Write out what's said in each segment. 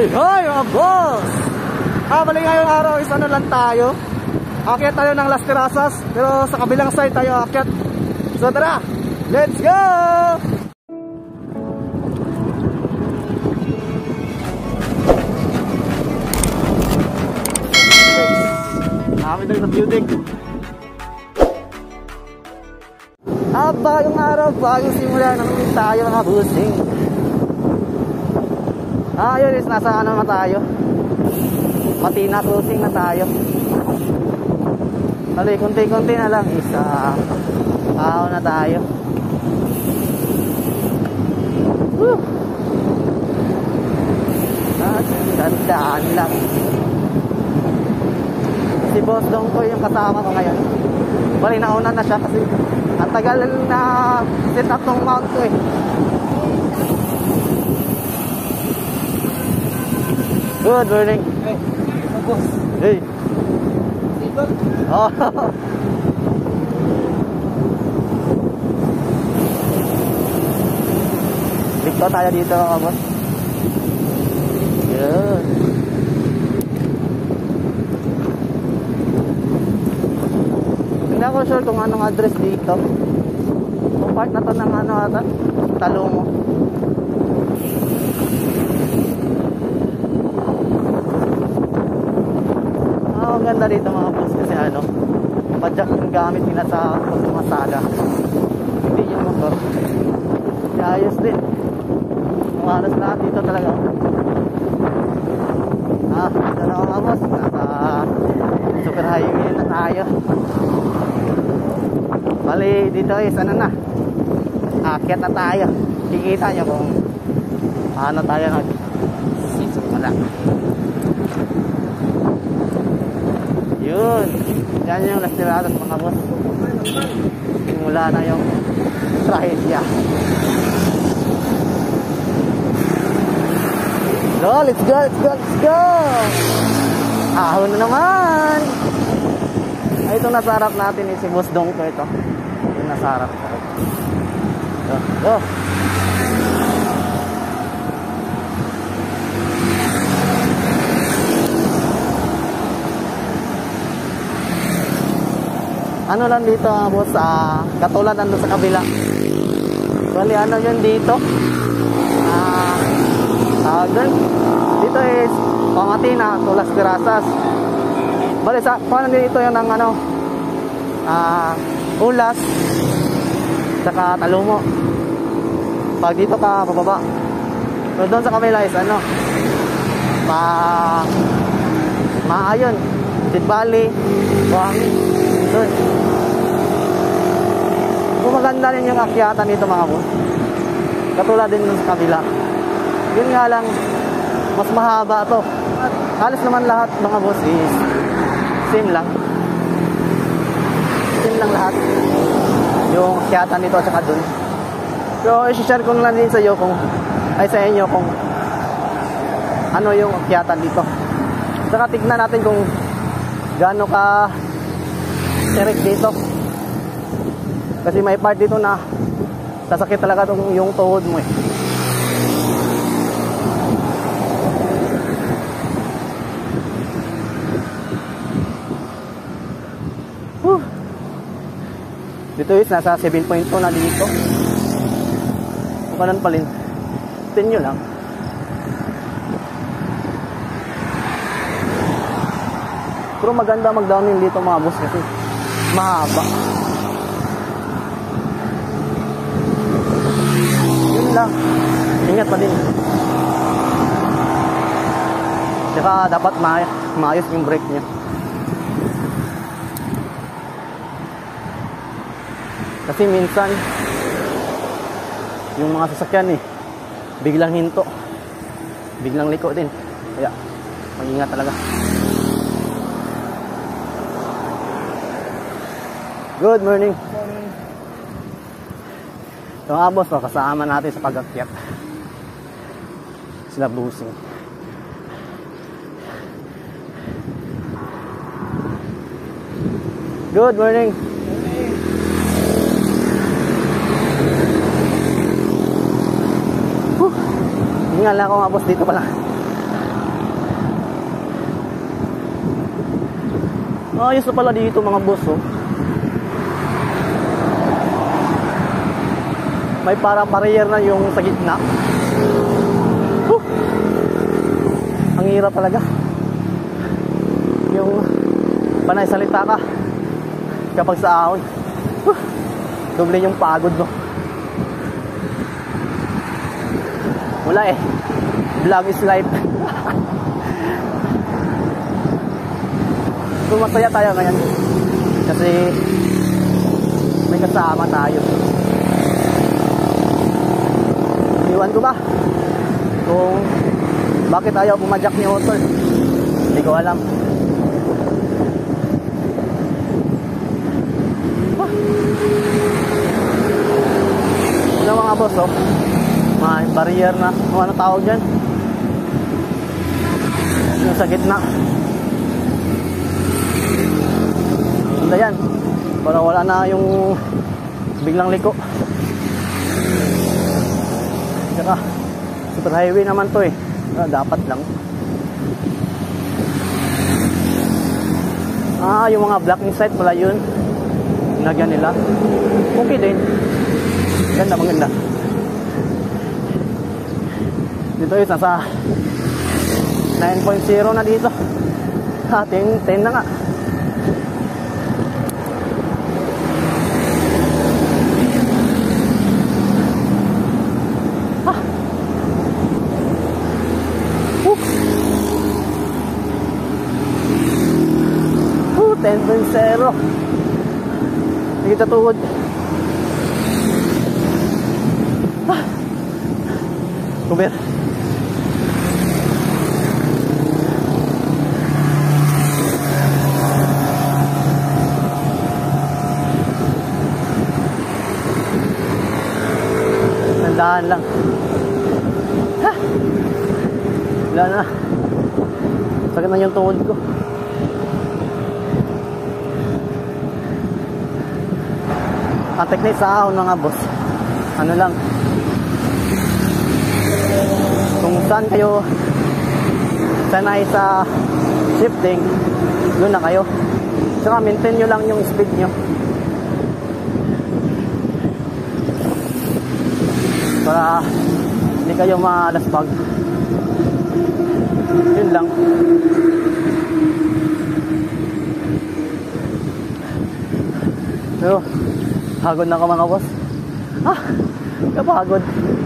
Hoy, hoy mga boss! Bali ngayong araw is ano lang tayo. Akyat tayo ng Las Terrazas, pero sa kabilang side tayo akyat. So tara, let's go! Kami tayo sa building. Bagong araw, bagong simula naman tayo mga busing. Yun is nasa ano na tayo, Matina closing na tayo. Bali, kunti-kunti na lang, isa tao na tayo. Woo! Gandaan lang. Si Boss Dong ko yung kasama ko ngayon. Bali, nauna na siya kasi ang tagal na set up tong mount ko eh. Good morning. Hey, boss. Hey. Sikot. Oh. Dito tayo dito mga boss. Good. Hindi ako sure kung anong address dito. Kung part na to ng ano ata, Talongo. Ang ganda dito mga boss kasi ano, padyak yung gamit nila sa pagmamasada. Hindi yung motor. Kaya ayos din. Kung halos lahat dito talaga. Ito na mga boss. Nasa super highway na tayo. Bali dito is ano na, akyat na tayo. Kikita nyo kung ano tayo nagsisimula. Yun, yan yung Las Terrazas mga boss. Simula na yung trahedya. So, let's go, let's go, let's go. Ahon na naman. Ay, itong nasa harap natin eh, si Boss Dong ko ito. Yung nasa harap ko. Go, go. Ano lang dito boss, katulad nandun sa kabila. Bali ano yun dito, dito is Pamatina to Las Terrazas. Bali sa paano dito yung ng ano, Ulas saka Talongo. Pag dito ka pababa, so doon sa kabila is ano, Maayon, Sid Valley, Buhangin. Doon. Kung maganda rin yung akyatan dito mga boss, katulad din sa kabila. Yun nga lang, mas mahaba to. Halos naman lahat mga boss is same lang. Same lang lahat yung akyatan dito at saka dun. So i-share ko lang din sa iyo kung sa inyo kung ano yung akyatan dito. Saka tignan natin kung gaano ka direct dito. Kasi may part dito na sasakit talaga yung tuhod mo eh. Dito is nasa 7.2 na dito. Kanan pa rin. Tingnan nyo lang. Pero maganda mag-downhill dito mga boss kasi mahaba. Yun lang. Ingat pa din. Saka dapat maayos yung brake niya. Kasi minsan yung mga sasakyan biglang hinto, biglang liko din. Kaya mag-ingat talaga. Good morning. So nga boss, kasama natin sa pag-akyat sila busing. Good morning. Hingal na ako nga boss dito pala. Ayos na pala dito mga boss, oh. May parang barrier na yung sa gitna. Ang hirap talaga. Yung panay salita ka kapag sa ahon. Doble yung pagod, no. Wala eh. Vlog is life. So masaya tayo ngayon kasi may kasama tayo. Iwan ko ba kung bakit ayaw pumadyak ni Otol? Hindi ko alam. Ano mga boss, oh, may barrier na. Ano tawag dyan? Yung sa gitna. Ganda yan. Para wala na yung biglang liko. Saka super highway naman to eh. Dapat lang. Yung mga blocking site pala yun. Nagyan nila. Okay din. Ganda, maganda. Dito is nasa 9.0 na dito. 10 na nga. Woo! 10.0. Hindi kita tuhod. Kuber. Nandahan lang. Wala na. Sakit na yung tuhod ko. Ang technique sa ahon mga boss, ano lang, kung saan kayo sanay sa shifting, doon na kayo. Saka maintain nyo lang yung speed nyo para hindi kayo maalasbag. Yun lang. Pero pagod na ka mga boss. Kapagod.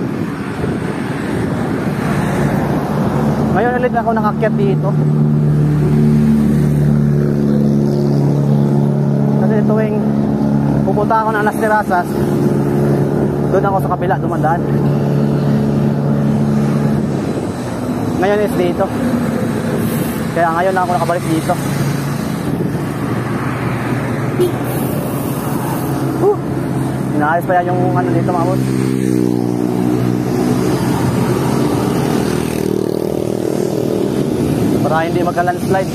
Ngayon ulit ako nakakyat dito. Kasi tuwing pupunta ako ng Las Terrazas, doon ako sa kabila dumadaan. Ngayon is dito. Kaya ngayon lang ako nakabalik dito. Inaayos pa yan yung ano dito mga boss. Para hindi magka-landslide.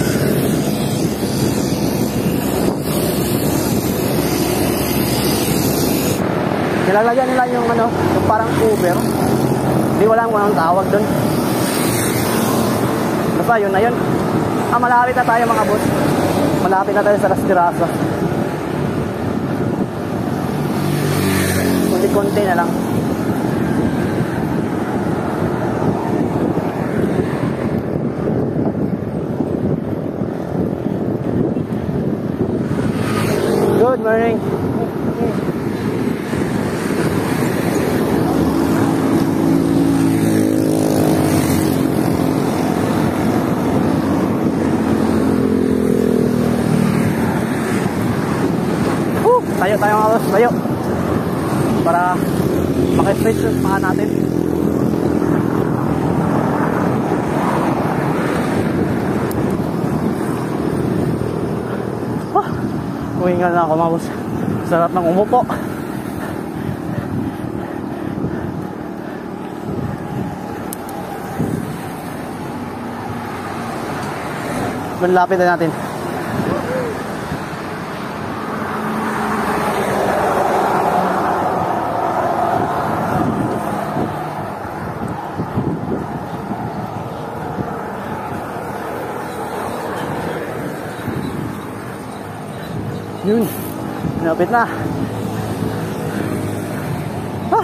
Nilalagyan nila yung ano, yung parang cover. Hindi wala kung anong tawag doon. Basta yun na yun. Malapit na tayo mga boss. Malapit na tayo sa Las Terrazas. Konti na lang. Good morning. Tayo mga boss, tayo. Para maka-stretch yung paa natin. Uhingal na ako mga boss. Sarap ng umupo. Malapit na natin. Yun. Napit na. Ah.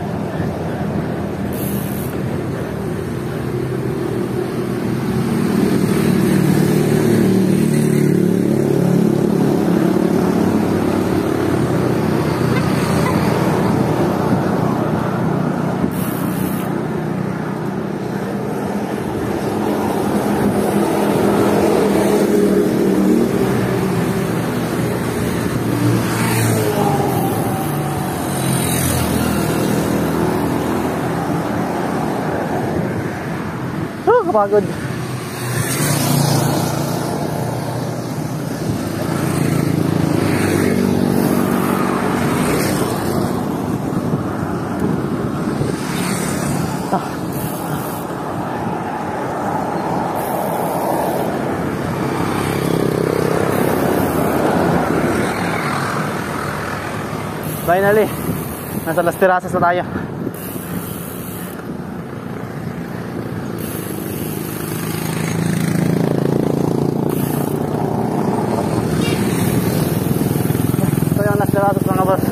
Kapagod. Finally, nasa Las Terrazas na tayo. Mga boss.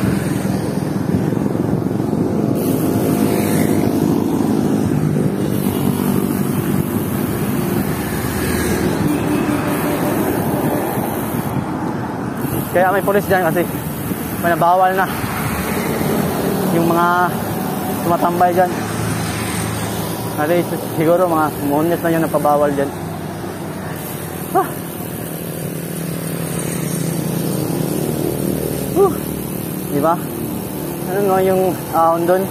Kaya may pulis dyan kasi may nabawal na yung mga tumatambay dyan. Kasi siguro mga months na yung napabawal dyan. Diba? Ano nga yung ahon doon?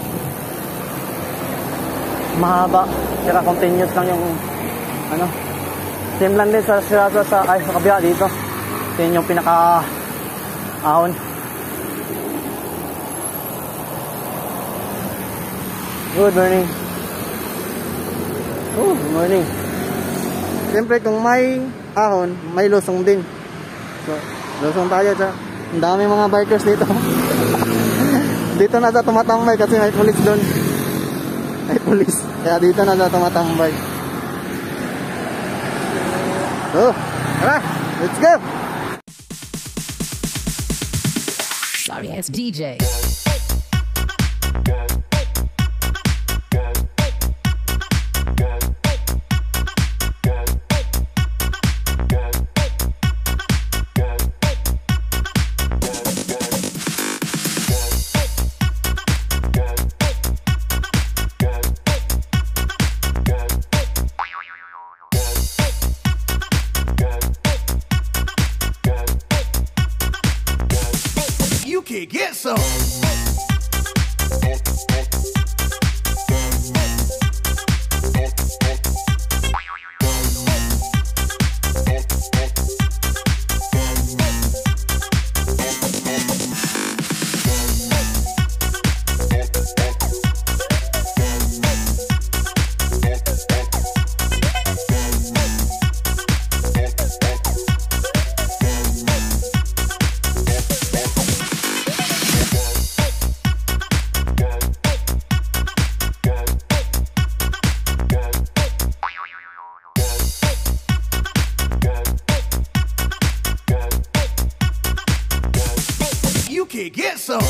Mahaba. Kaya continuous lang yung ano. Same lang din sa kabila dito. Yan yung pinaka ahon. Good morning. Good morning. Siyempre kung may ahon, may lusong din. So, lusong tayo sa. Ang dami mga bikers dito. Dito na sa tumatambay kasi may pulis doon. May pulis. Kaya dito na sa tumatambay. So, tara, let's go! Sorry, it's DJ. Get some. Get some.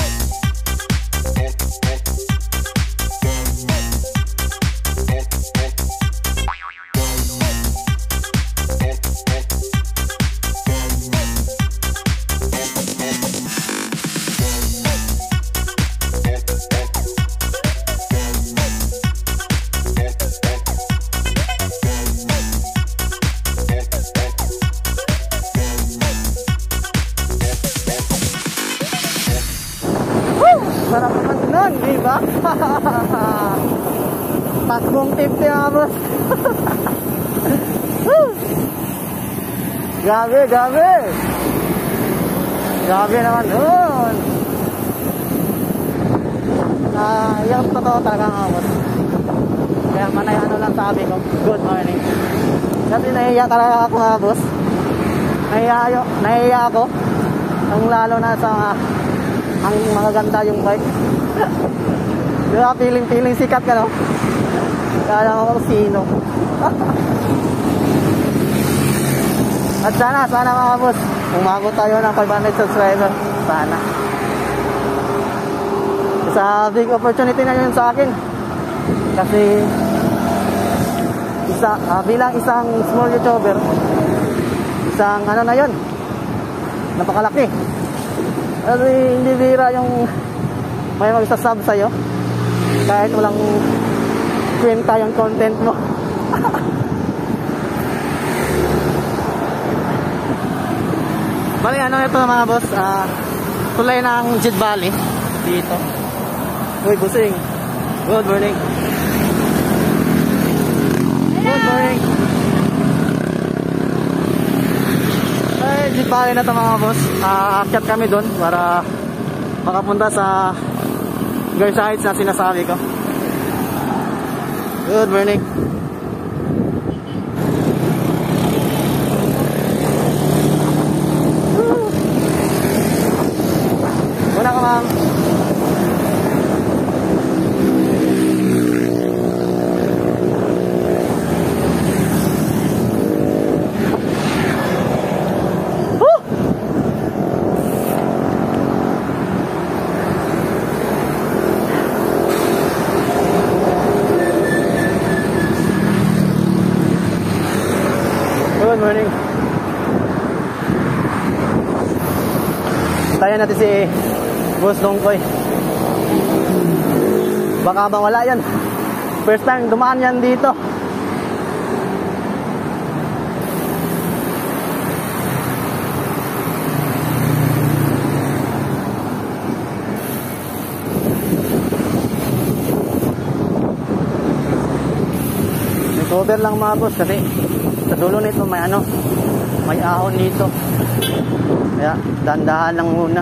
Sarap naman nun, diba? Takbong 50 mga boss. Grabe, grabe. Grabe naman nun. Yung totoo talaga mga boss. Kaya manay ano lang sabi ko, good morning. Kasi nahiya talaga ako mga boss. Nahiya ako. Ang lalo na sa ang mga ganda yung bike. Diba, piling sikat ka, no? Kaya lang ako sino. At sana mga boss, umabot tayo ng 500 subscribers. Sana. Sa big opportunity na yun sa akin. Kasi bilang isang small YouTuber, isang ano na yun, napakalaki. Kasi hindi bira yung may magsasub sa'yo kahit walang kwenta yung content mo. Bali ano ito mga boss, tulay ng Jid Valley dito. Uy busing, good morning. Good morning. Ay Jid Valley na ito mga boss. Aakyat kami doon para makapunta sa Girls Heights na sinasabi ko. Good morning. Una ka ma'am. Good morning. Tayo natin si Boss Dongkoy. Baka bang wala yan. First time dumaan yan dito. May cover lang mga boss kasi sa dulo nito may ano, may ahon dito. Kaya dandahan lang muna.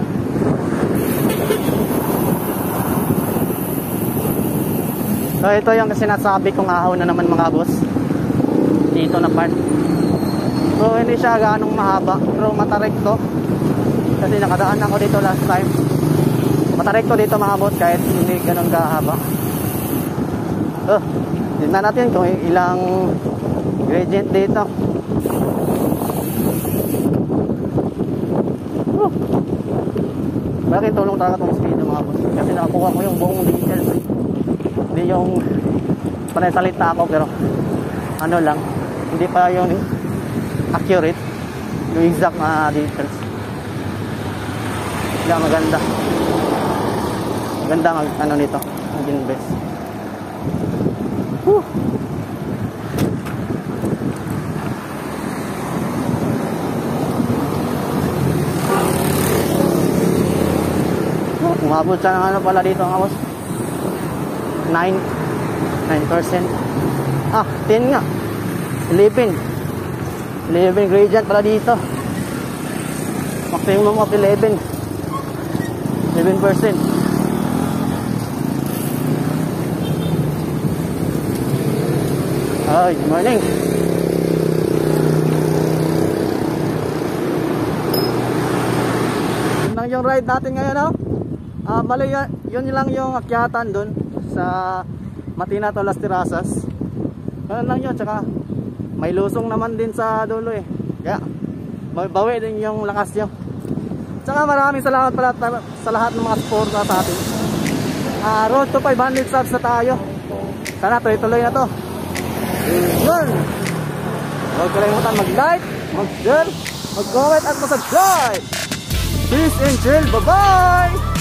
So ito yung sinasabi kong ahon na naman mga boss. Dito na part. So hindi siya ganong mahaba, pero matarekto. Kasi nakadaan ako dito last time. Matarekto dito mga boss kahit hindi ganun kahaba. So tignan natin kung ilang gradient dito. Bakit tulong talaga itong speed mga boss? Kasi nakakuha ko yung buong details. Hindi yung panay salita ako pero ano lang, hindi pa yung accurate, yung exact na details. Kaya maganda. Maganda mag ano nito, mag-invest. Umabot sa ano pala dito mga boss, 9% 10 nga, 11 gradient pala dito, maximum of 11%. Ay, good morning. Yun lang yung ride natin ngayon, no? Bali, yun lang yung akyatan dun sa Matina to Las Terrazas. Ganun lang yun, tsaka may lusong naman din sa dulo eh. Kaya bawi din yung lakas nyo. Tsaka maraming salamat pala sa lahat ng mga supporter sa atin. Road to 500 subs na tayo. Sana tuloy-tuloy na to. Yun. Huwag kalimutan mag-like, mag-share, mag-comment at mag-subscribe. Peace and chill. Bye-bye!